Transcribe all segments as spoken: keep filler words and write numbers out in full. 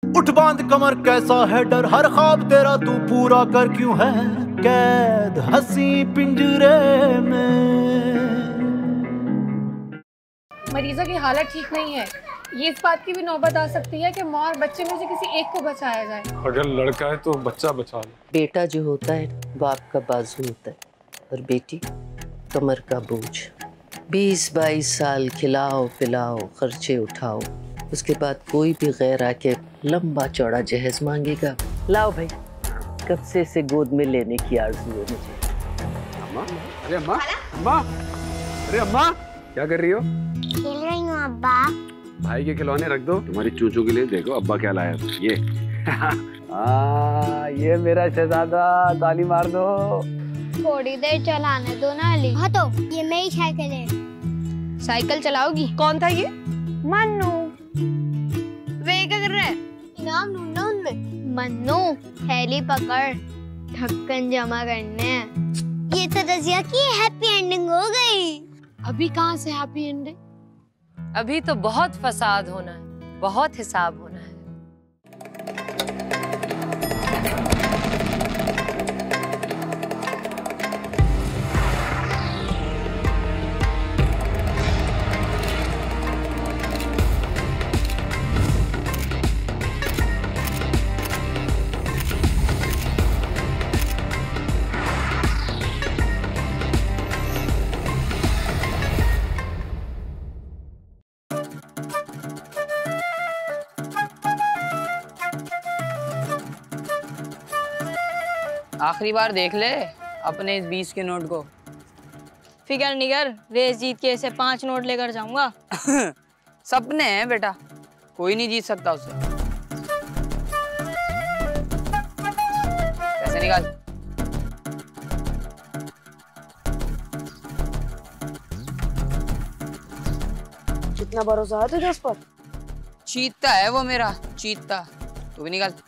उठ बांध कमर कैसा है डर, हर ख्वाब तेरा तू पूरा कर, क्यों है कैद हंसी पिंजरे में। मरीजा की हालत ठीक नहीं है, ये इस बात की भी नौबत आ सकती है कि माँ और बच्चे में से किसी एक को बचाया जाए। अगर लड़का है तो बच्चा बचा लो। बेटा जो होता है बाप का बाजू होता है और बेटी कमर का बोझ। बीस बाईस साल खिलाओ पिलाओ खर्चे उठाओ, उसके बाद कोई भी गैर आके लंबा चौड़ा जहेज मांगेगा। लाओ भाई, कब से इसे गोद में लेने की आरज़ू है मुझे। अम्मा, अरे अम्मा, अम्मा, अरे अम्मा, क्या कर रही हो? खेल रही हूँ अब्बा। भाई के खिलौने रख दो, तुम्हारी चूचू के लिए देखो अब्बा क्या लाया ये। आ, ये मेरा शहजादा, ताली मार दो। थोड़ी देर चलाने दो ना अली। हाँ तो ये मेरी साइकिल है। साइकिल चलाओगी? कौन था ये? मन्नू। वे क्या कर रहा है? इनाम ढूंढना उनमें। मन्नू थैली पकड़, ढक्कन जमा करने। ये तो रजिया की हैप्पी एंडिंग हो गई। अभी कहाँ से हैप्पी एंडिंग? अभी तो बहुत फसाद होना है, बहुत हिसाब होना है। आखिरी बार देख ले अपने इस बीस के नोट को। फिकर नहीं कर, रेस जीत के ऐसे पांच नोट लेकर जाऊंगा। सपने हैं बेटा, कोई नहीं जीत सकता उसे। पैसे निकाल। कितना भरोसा है तुझे उस पर? चीता है वो मेरा, चीता। तू भी निकाल।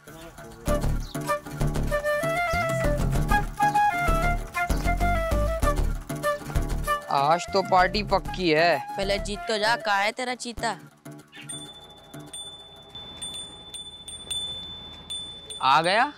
आज तो पार्टी पक्की है। पहले जीत तो जा, कहाँ है तेरा चीता? आ गया।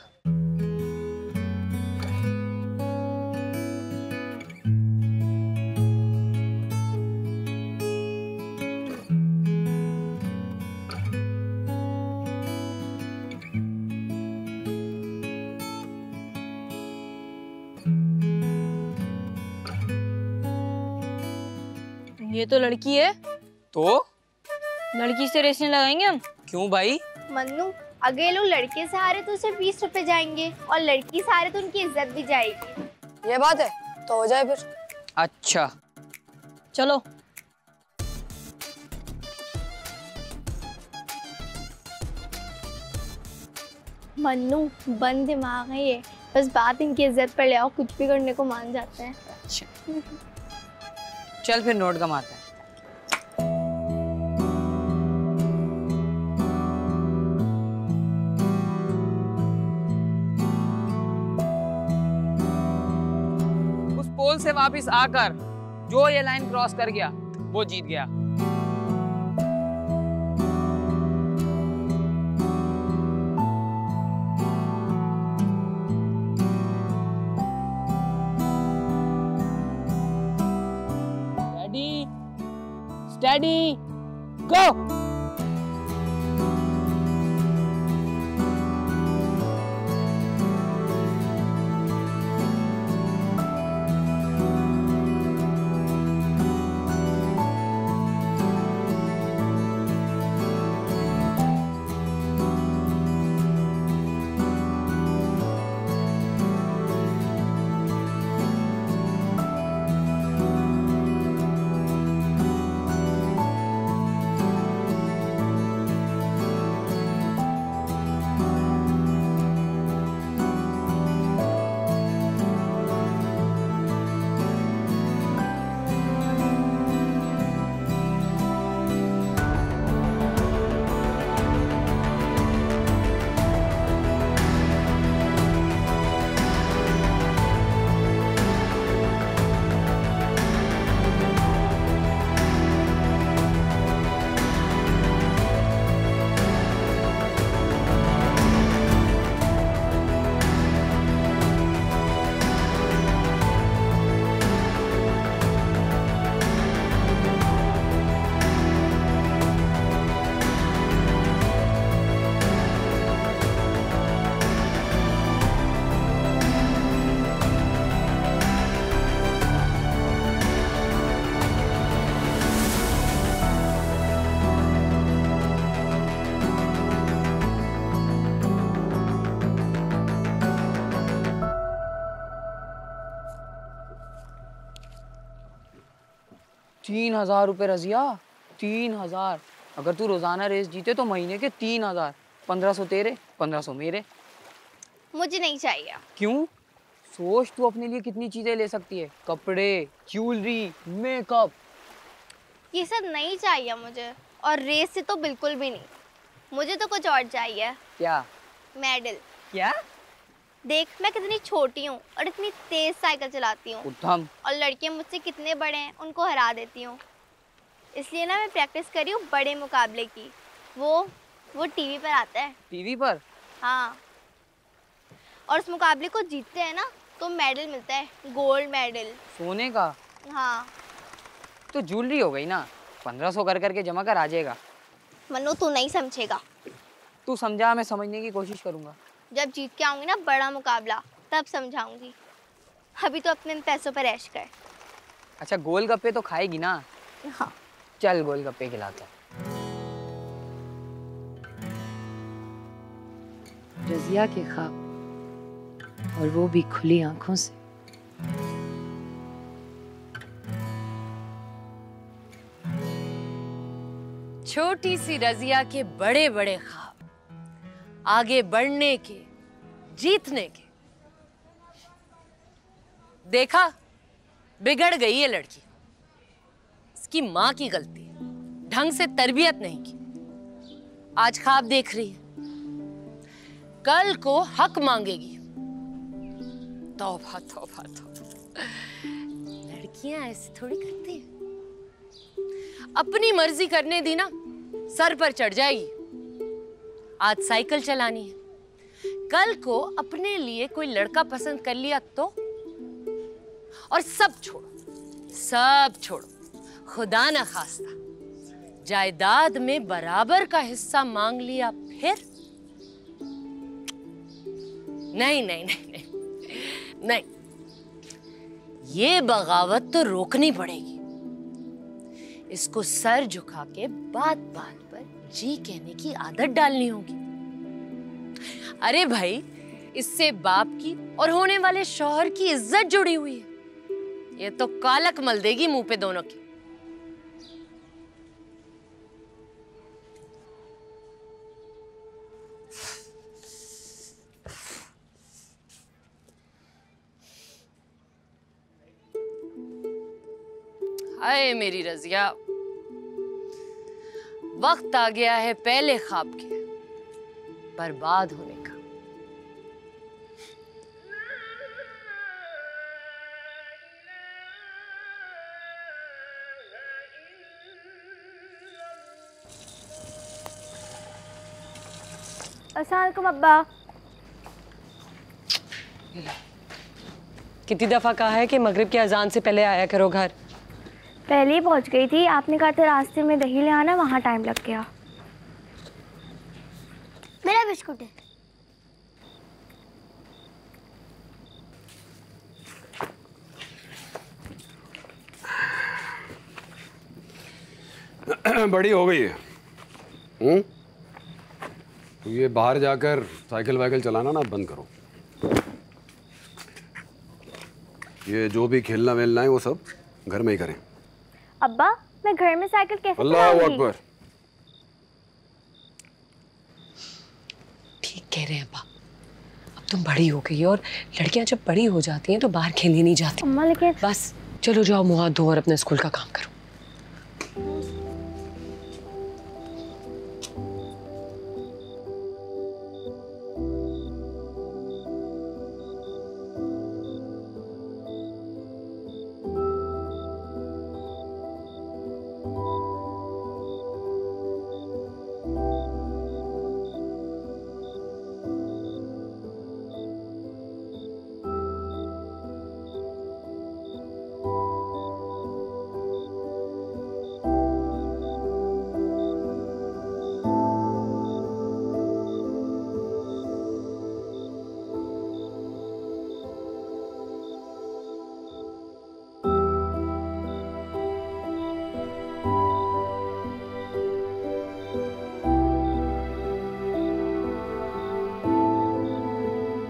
ये तो लड़की है। तो लड़की से रेस नहीं लगाएंगे हम? क्यों भाई? मन्नू, अगर ये लोग लड़के से हारे तो सिर्फ बीस रुपए जाएंगे और लड़की से हारे तो उनकी इज्जत भी जाएगी। ये बात है तो हो जाए फिर। अच्छा चलो। मन्नू बंद दिमाग है ये, बस बात इनकी इज्जत पर ले आओ, कुछ भी करने को मान जाते हैं। अच्छा चल फिर नोट कमाते हैं। उस पोल से वापस आकर जो ये लाइन क्रॉस कर गया वो जीत गया। Steady, go! तीन हजार रुपए रजिया, तीन हजार। अगर तू रोजाना रेस जीते तो महीने के तीन हजार, पंद्रह सौ तेरे, पंद्रह सौ मेरे। मुझे नहीं चाहिए। क्यों? सोच तू अपने लिए कितनी चीजें ले सकती है, कपड़े, ज्वेलरी, मेकअप। ये सब नहीं चाहिए मुझे, और रेस से तो बिल्कुल भी नहीं। मुझे तो कुछ और चाहिए। क्या? मेडल। क्या? देख मैं कितनी छोटी हूँ और इतनी तेज साइकिल चलाती हूँ, उत्तम। और लड़के मुझसे कितने बड़े हैं उनको हरा देती हूँ। इसलिए ना मैं प्रैक्टिस कर रही हूँ बड़े मुकाबले की। वो वो टीवी पर आता है। टीवी पर? हाँ, और उस मुकाबले को जीतते हैं ना तो मेडल मिलता है, गोल्ड मेडल। सोने का? हाँ। तो ज्वेलरी हो गई ना, पंद्रह सौ कर करके जमा कर आ जाएगा। मनु तू नहीं समझेगा। तू समझा, मैं समझने की कोशिश करूंगा। जब जीत के आऊंगी ना बड़ा मुकाबला, तब समझाऊंगी। अभी तो अपने पैसों पर ऐश कर। अच्छा, गोलगप्पे तो खाएगी ना? हाँ। चल गोलगप्पे खिलाता हूं। रजिया के ख्वाब, और वो भी खुली आंखों से। छोटी सी रजिया के बड़े बड़े ख्वाब, आगे बढ़ने के, जीतने के। देखा, बिगड़ गई ये लड़की। इसकी माँ की गलती, ढंग से तरबियत नहीं की। आज ख्वाब देख रही है, कल को हक मांगेगी। तौबा तौबा तौबा, लड़कियां ऐसे थोड़ी करती हैं। अपनी मर्जी करने दी ना, सर पर चढ़ जाएगी। आज साइकिल चलानी है, कल को अपने लिए कोई लड़का पसंद कर लिया तो? और सब छोड़ो, सब छोड़ो, खुदा न खास्ता जायदाद में बराबर का हिस्सा मांग लिया फिर? नहीं नहीं नहीं नहीं नहीं, ये बगावत तो रोकनी पड़ेगी। इसको सर झुका के बात बात पर जी कहने की आदत डालनी होगी। अरे भाई, इससे बाप की और होने वाले शौहर की इज्जत जुड़ी हुई है। ये तो कालक मल देगी मुंह पे दोनों की। हाय मेरी रजिया, वक्त आ गया है पहले ख्वाब के बर्बाद होने का। अस्सलाम वालेकुम अब्बा। कितनी दफा कहा है कि मगरिब की अजान से पहले आया करो घर। पहले ही पहुंच गई थी, आपने कहा था रास्ते में दही ले आना, वहाँ टाइम लग गया। मेरा बिस्कुट है। बड़ी हो गई है। हम्म? तो ये बाहर जाकर साइकिल वाइकिल चलाना ना बंद करो। ये जो भी खेलना वेलना है वो सब घर में ही करें। अब्बा, मैं घर में साइकिल कैसे अल्लाह अकबर। ठीक कह रहे हैं अब्बा, अब तुम बड़ी हो गई और लड़कियां जब बड़ी हो जाती हैं तो बाहर खेलने नहीं जाती। अम्मा लेकिन बस चलो जाओ, मुंह हाथ धो और अपने स्कूल का काम करो।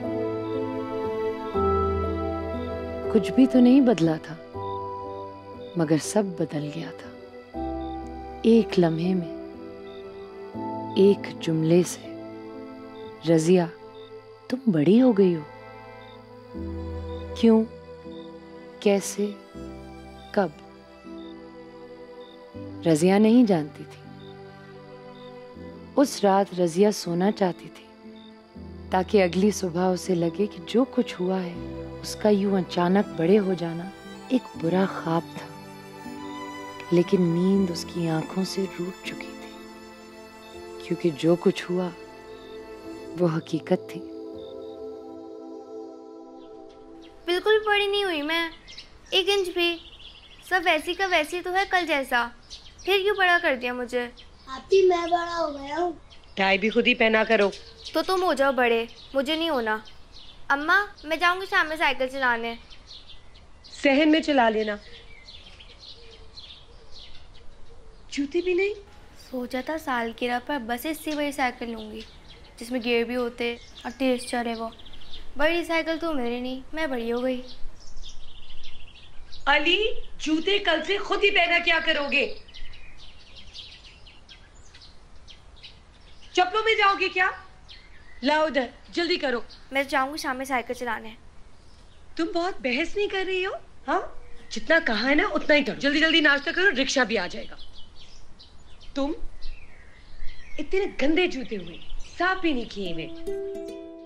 कुछ भी तो नहीं बदला था। मगर सब बदल गया था एक लम्हे में, एक जुमले से। रजिया, तुम बड़ी हो गई हो। क्यों, कैसे, कब? रजिया नहीं जानती थी। उस रात रजिया सोना चाहती थी ताकि अगली सुबह उसे लगे कि जो कुछ हुआ है उसका यूं अचानक बड़े हो जाना एक बुरा ख्वाब था। लेकिन नींद उसकी आंखों से रूठ चुकी थी, क्योंकि जो कुछ हुआ वो हकीकत थी। बिल्कुल बड़ी नहीं हुई मैं, एक इंच भी। सब वैसी का वैसी तो है कल जैसा। फिर क्यों बड़ा कर दिया मुझे? आती, मैं बड़ा हो गया हूँ। टाई भी खुद ही पहना करो। तो तुम हो जाओ बड़े, मुझे नहीं होना। अम्मा, मैं जाऊंगी शाम में साइकिल चलाने। सहन में चला लेना। जूते भी नहीं? सोचा था सालगिरह पर बस इससे बड़ी साइकिल लूंगी जिसमें गियर भी होते और तेज चले। वो बड़ी साइकिल तो मेरी नहीं, मैं बड़ी हो गई। अली, जूते कल से खुद ही पहना क्या करोगे? चप्पलों में जाओगे क्या? लाओ उधर, जल्दी करो। मैं जाऊंगी शाम में साइकिल चलाने। तुम बहुत बहस नहीं कर रही हो? हाँ, जितना कहा है ना उतना ही करो। जल्दी जल्दी नाश्ता करो, रिक्शा भी आ जाएगा। तुम इतने गंदे जूते हुए, साफ भी नहीं किए हुए।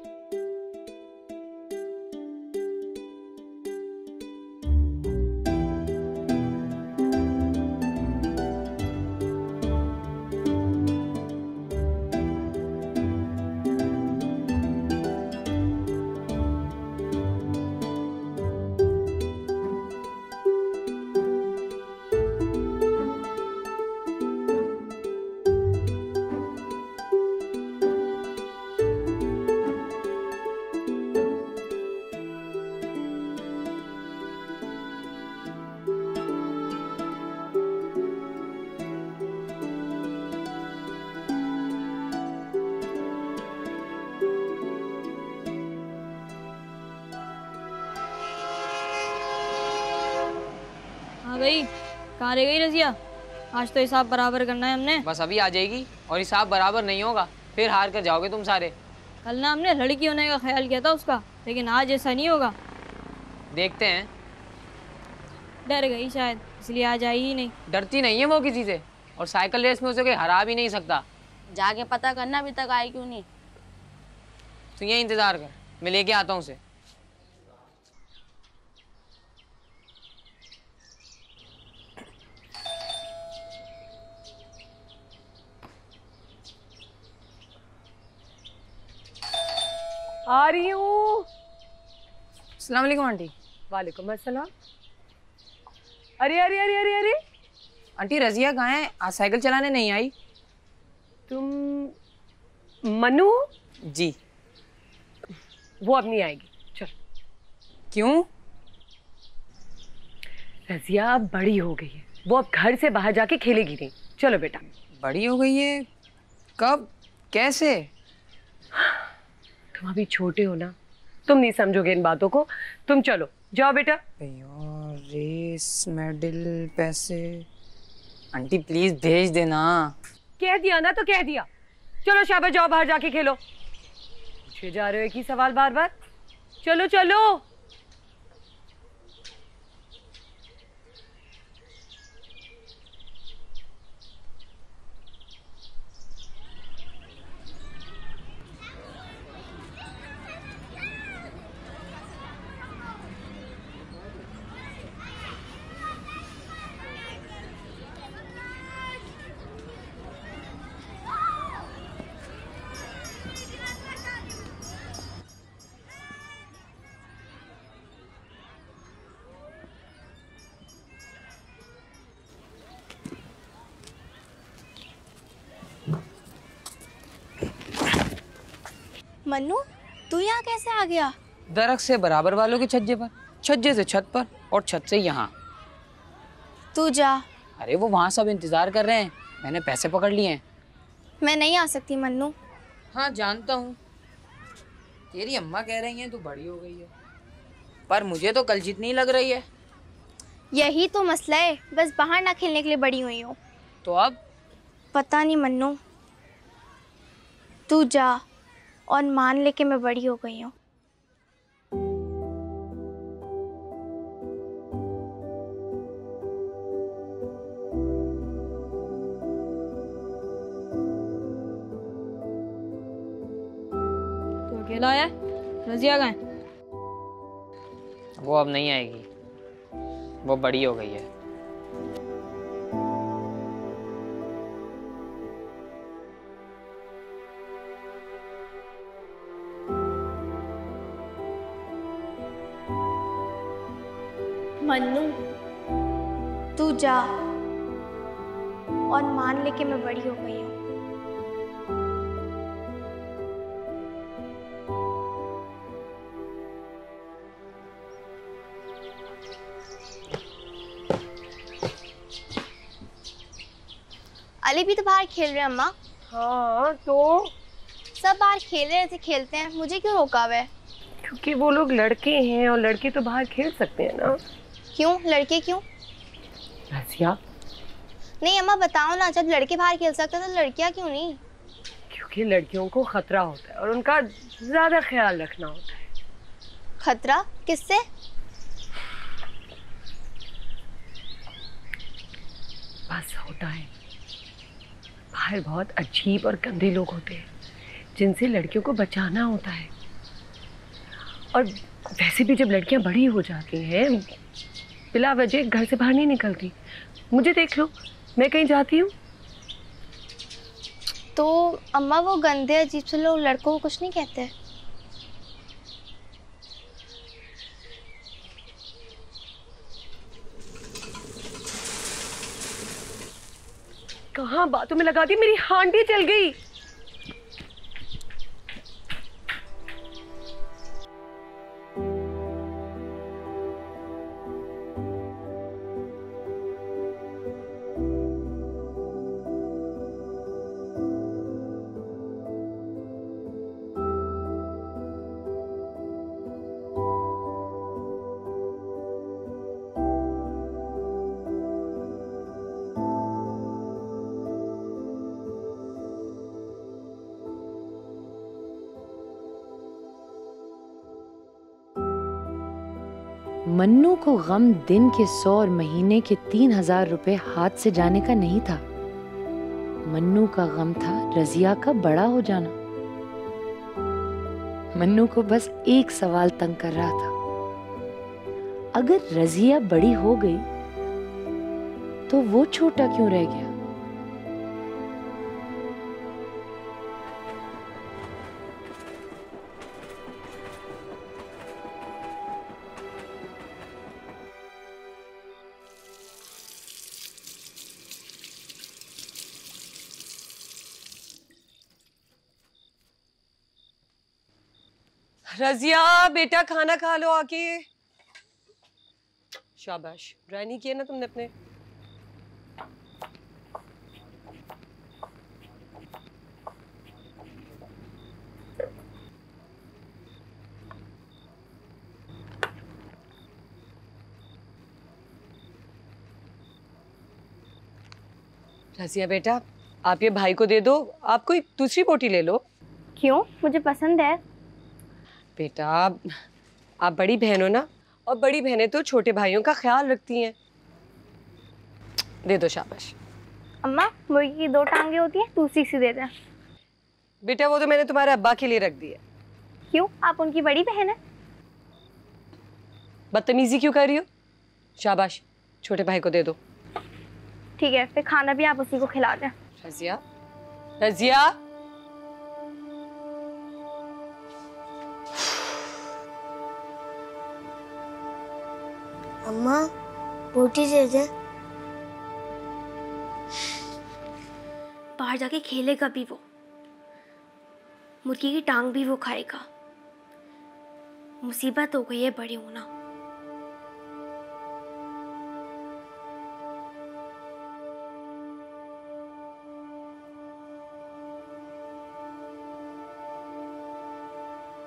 गई कहाँ रह गई रजिया? आज तो हिसाब बराबर करना है हमने। बस अभी आ जाएगी और हिसाब बराबर नहीं होगा, फिर हार कर जाओगे तुम सारे। कल ना हमने लड़की होने का ख्याल किया था उसका, लेकिन आज ऐसा नहीं होगा। देखते हैं। डर गई शायद, इसलिए आज आई ही नहीं। डरती नहीं है वो किसी से, और साइकिल रेस में उसे कोई हरा भी नहीं सकता। जाके पता करना अभी तक आई क्यों नहीं। तो ये इंतजार कर, मैं लेके आता हूँ उसे। आ रही हूँ। अस्सलाम वालेकुम आंटी। वालेकुम अस्सलाम। अरे अरे अरे अरे अरे आंटी, रजिया कहाँ है? आज साइकिल चलाने नहीं आई। तुम मनु? जी। वो अब नहीं आएगी, चल। क्यों? रजिया अब बड़ी हो गई है, वो अब घर से बाहर जाके खेलेगी नहीं। चलो बेटा। बड़ी हो गई है? कब, कैसे? तुम अभी छोटे हो ना, तुम नहीं समझोगे इन बातों को। तुम चलो, जाओ बेटा। यार, रेस, मेडल, पैसे। आंटी प्लीज भेज देना। कह दिया ना तो कह दिया। चलो शाबाश, जाओ बाहर जाके खेलो। पूछे जा रहे हो एक ही सवाल बार बार। चलो चलो। मन्नू, तू यहाँ कैसे आ गया? दरख्त से बराबर वालों के छज्जे पर, छज्जे से छत पर, और छत से यहाँ। तू जा। अरे वो वहाँ सब इंतजार कर रहे हैं, मैंने पैसे पकड़ लिए हैं। मैं नहीं आ सकती मन्नू। हाँ जानता हूँ, तेरी अम्मा कह रही हैं तू बड़ी हो गई है, पर मुझे तो कल जितनी लग रही है। यही तो मसला है, बस बाहर ना खेलने के लिए बड़ी हुई हो। तो अब पता नहीं मन्नू, तू जा और मान ले कि मैं बड़ी हो गई हूँ। तो अकेला है, रजिया कहाँ है? वो अब नहीं आएगी, वो बड़ी हो गई है। मन्नू तू जा और मान ले कि मैं बड़ी हो गई हूँ। अली भी तो बाहर खेल रहे हैं अम्मा। हाँ तो सब बाहर खेल रहे थे, खेलते हैं, मुझे क्यों रोका हुआ है? क्योंकि वो लोग लड़के हैं और लड़के तो बाहर खेल सकते हैं ना। क्यों लड़के क्यों? रजिया, नहीं अम्मा बताओ ना, जब लड़के बाहर खेल सकते हैं तो लड़कियां क्यों नहीं? क्योंकि लड़कियों को खतरा होता है और उनका ज्यादा ख्याल रखना होता है। खतरा किससे? बस होता है, बाहर बहुत अजीब और गंदे लोग होते हैं जिनसे लड़कियों को बचाना होता है। और वैसे भी जब लड़कियां बड़ी हो जाती हैं बिला वजह घर से बाहर नहीं निकलती। मुझे देख लो, मैं कहीं जाती हूँ तो अम्मा वो गंदे अजीब से लोग लड़कों को कुछ नहीं कहते? कहाँ बातों में लगा दी, मेरी हांडी चल गई। मन्नू को गम दिन के सौ और महीने के तीन हजार रुपए हाथ से जाने का नहीं था। मन्नू का गम था रजिया का बड़ा हो जाना। मन्नू को बस एक सवाल तंग कर रहा था, अगर रजिया बड़ी हो गई तो वो छोटा क्यों रह गया? रजिया बेटा खाना खा लो आके। शाबाश, ड्राई नहीं किया ना तुमने अपने? रजिया बेटा, आप ये भाई को दे दो, आप कोई दूसरी बोटी ले लो। क्यों? मुझे पसंद है। बेटा आप बड़ी बहन हो ना, और बड़ी बहनें तो छोटे भाइयों का ख्याल रखती हैं। दे दो, शाबाश। अम्मा मुर्गी की दो टांगे होती हैं, दूसरी सी दे दे। बेटा वो तो मैंने तुम्हारे अब्बा के लिए रख दी है। क्यों? आप उनकी बड़ी बहन है। बदतमीजी क्यों कर रही हो? शाबाश, छोटे भाई को दे दो। ठीक है, फिर खाना भी आप उसी को खिला दें। रजिया, रजिया अम्मा रोटी दे दे। बाहर जाके खेलेगा भी वो, मुर्गी की टांग भी वो खाएगा। मुसीबत हो गई है बड़े होना।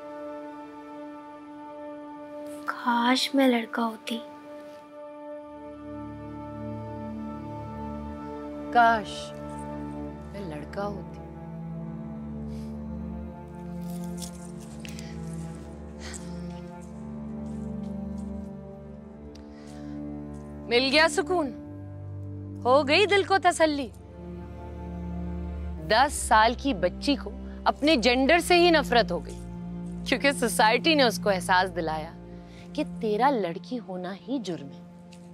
काश मैं लड़का होती। काश मैं लड़का होती। मिल गया सुकून, हो गई दिल को तसल्ली। दस साल की बच्ची को अपने जेंडर से ही नफरत हो गई, क्योंकि सोसाइटी ने उसको एहसास दिलाया कि तेरा लड़की होना ही जुर्म है।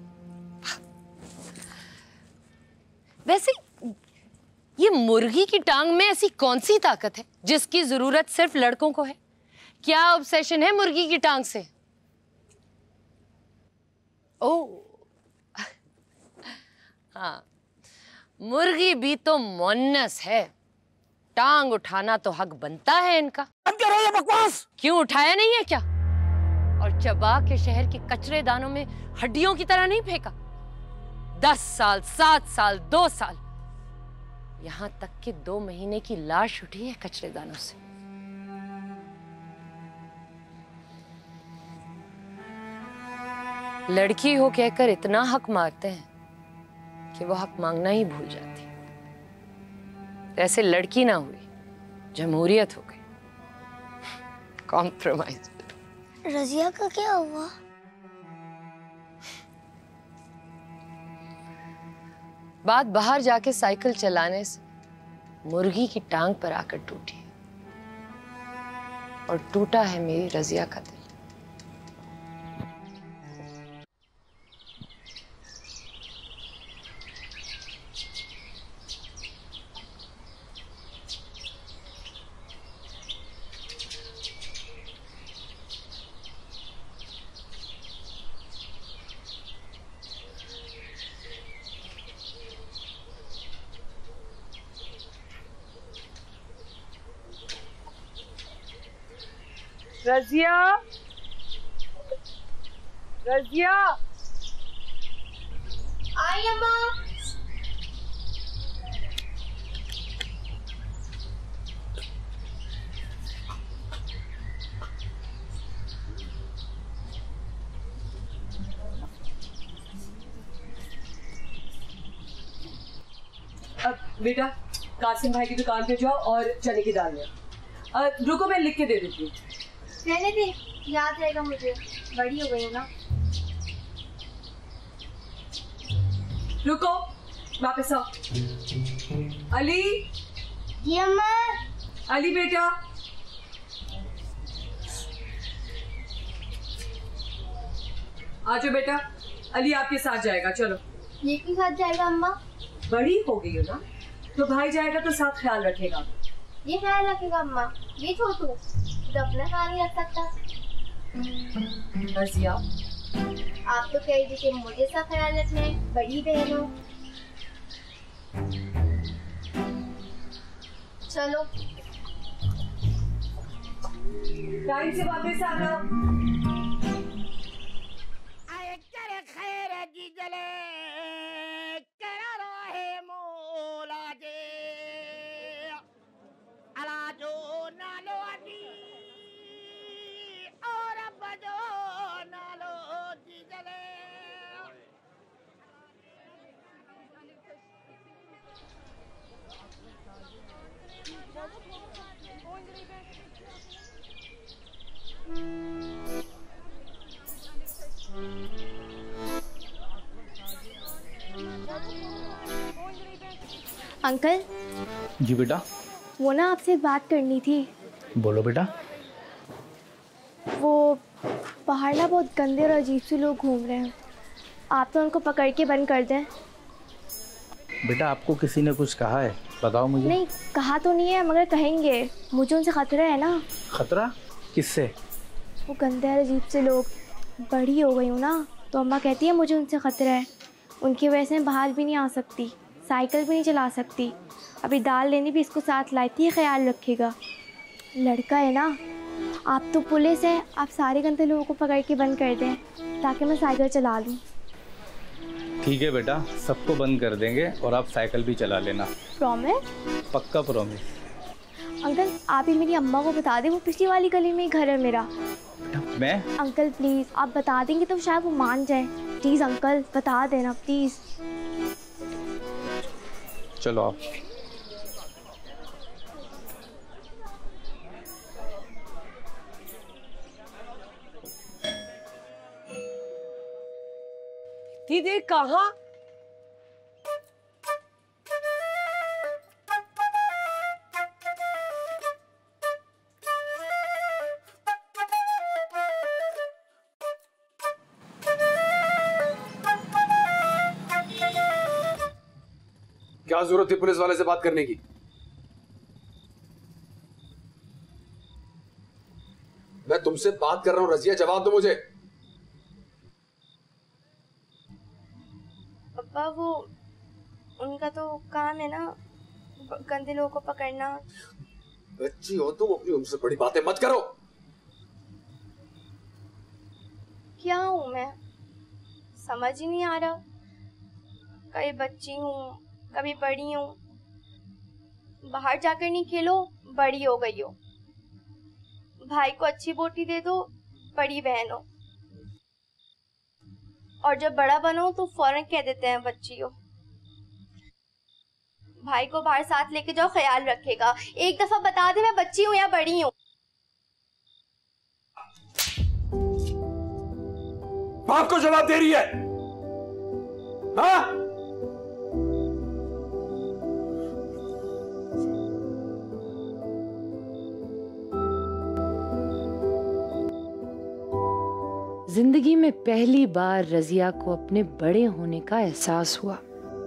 वैसे ये मुर्गी की टांग में ऐसी कौन सी ताकत है जिसकी जरूरत सिर्फ लड़कों को है? क्या ऑब्सेशन है मुर्गी की टांग से? ओह हाँ, मुर्गी भी तो मोन्नस है, टांग उठाना तो हक बनता है इनका। बंद करो ये बकवास। क्यों उठाया नहीं है क्या? और चबा के शहर के कचरे दानों में हड्डियों की तरह नहीं फेंका? दस साल, सात साल, दो साल, यहां तक कि दो महीने की लाश उठी है कचरे दानों से। लड़की हो कहकर इतना हक मारते हैं कि वो हक मांगना ही भूल जाती। ऐसे लड़की ना हुई, जमहूरियत हो गई, कॉम्प्रोमाइज। रजिया का क्या हुआ? बात बाहर जाके साइकिल चलाने से मुर्गी की टांग पर आकर टूटी, और टूटा है मेरी रजिया का दिल। रजिया, रजिया, आई अम्मा। अब बेटा कासिम भाई की दुकान पे जाओ और चने की दाल ले। रुको मैं लिख के दे देती हूँ। रहने दे, याद रहेगा मुझे, बड़ी हो गई हूँ ना। रुको, वापस आओ। अली। जी अम्मा। अली बेटा। आजो बेटा, अली आपके साथ जाएगा, चलो। ये क्यों साथ जाएगा अम्मा? बड़ी हो गई हो ना, तो भाई जाएगा तो साथ ख्याल रखेगा। ये ख्याल रखेगा अम्मा, ये छोटू तो अपना ख्याल नहीं रख सकता। रजिया, आप तो कह रही थी मुझे सा ख्याल रखना है, बड़ी बहन हो। चलो टाइम से वापस आना। अंकल। जी बेटा। वो ना आपसे एक बात करनी थी। बोलो बेटा। वो बाहर ना बहुत गंदे और अजीब से लोग घूम रहे हैं, आप तो उनको पकड़ के बंद कर दें। बेटा आपको किसी ने कुछ कहा है? बताओ मुझे। नहीं कहा तो नहीं है, मगर कहेंगे, मुझे उनसे खतरा है ना। खतरा? किससे? वो गंदे और अजीब से लोग। बड़ी हो गई हूँ ना, तो अम्मा कहती है मुझे उनसे खतरा है। उनकी वजह से मैं बाहर भी नहीं आ सकती, साइकिल भी नहीं चला सकती। अभी दाल लेनी भी इसको साथ लाई थी, ख्याल रखेगा। लड़का है ना, आप तो पुलिस हैं, आप सारे गंदे लोगों को पकड़ के बंद कर दें ताकि मैं साइकिल चला लूँ। ठीक है बेटा, सबको बंद कर देंगे और आप साइकिल भी चला लेना। प्रॉमिस? पक्का प्रॉमिस। अंकल आप ही मेरी अम्मा को बता दें, वो पिछली वाली गली में ही घर है मेरा। मैं? अंकल प्लीज़ आप बता देंगे तो शायद वो मान जाए। प्लीज़ अंकल बता देना प्लीज़। चलो आप। इतनी देर कहाँ? क्या जरूरत थी पुलिस वाले से बात करने की? मैं तुमसे बात कर रहा हूं रजिया, जवाब दो मुझे। पापा वो उनका तो काम है ना गंदे लोगों को पकड़ना। बच्ची हो तुम, अपनी उनसे बड़ी बातें मत करो। क्या हूँ मैं समझ ही नहीं आ रहा। कभी बच्ची हूँ कभी बड़ी हूँ। बाहर जाकर नहीं खेलो बड़ी हो गई हो। भाई को अच्छी बोटी दे दो बड़ी बहन हो। और जब बड़ा बनो तो फौरन कह देते हैं बच्ची हो। भाई को बाहर साथ लेके जाओ ख्याल रखेगा। एक दफा बता दे मैं बच्ची हूँ या बड़ी हूँ। बाप को जवाब दे रही है? हाँ? जिंदगी में पहली बार रजिया को अपने बड़े होने का एहसास हुआ।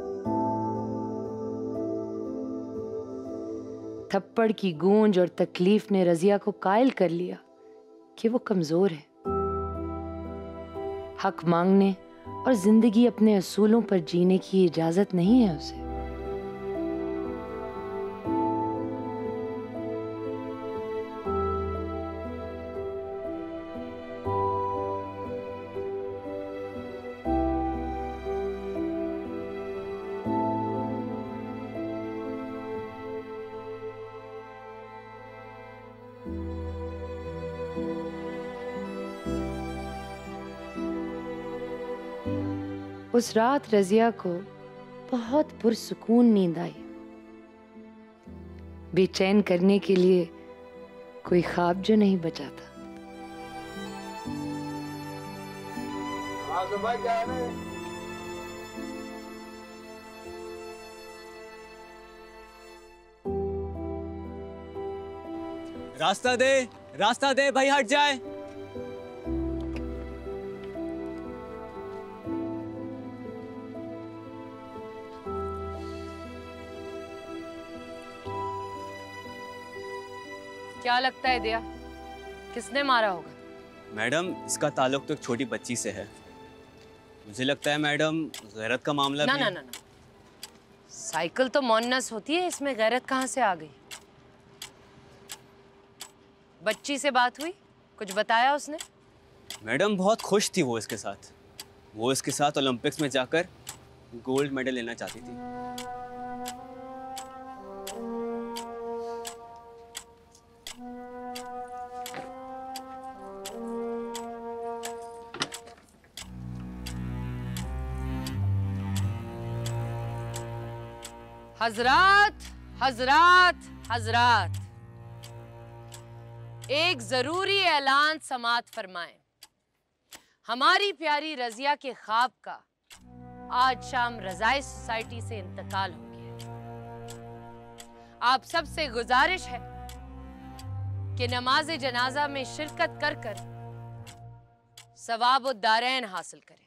थप्पड़ की गूंज और तकलीफ ने रजिया को कायल कर लिया कि वो कमजोर है। हक मांगने और जिंदगी अपने असूलों पर जीने की इजाजत नहीं है उसे। उस रात रजिया को बहुत पुरसुकून नींद आई। बेचैन करने के लिए कोई ख्वाब जो नहीं बचा था। रास्ता दे, रास्ता दे भाई, हट जाए। क्या लगता है दिया, किसने मारा होगा? मैडम इसका ताल्लुक तो एक छोटी बच्ची से है। मुझे लगता है मैडम गैरत का मामला ना भी ना ना ना, साइकिल तो मौनस होती है, इसमें गैरत कहाँ से आ गई? बच्ची से बात हुई, कुछ बताया उसने? मैडम बहुत खुश थी वो इसके साथ। वो इसके साथ ओलंपिक्स में जाकर गोल्ड मेडल लेना चाहती थी। हजरात, हजरात, हजरात, एक जरूरी ऐलान समात फरमाएं। हमारी प्यारी रजिया के ख्वाब का आज शाम रजाई सोसाइटी से इंतकाल हो गया। आप सबसे गुजारिश है कि नमाज जनाजा में शिरकत कर कर सवाब दारैन हासिल करें।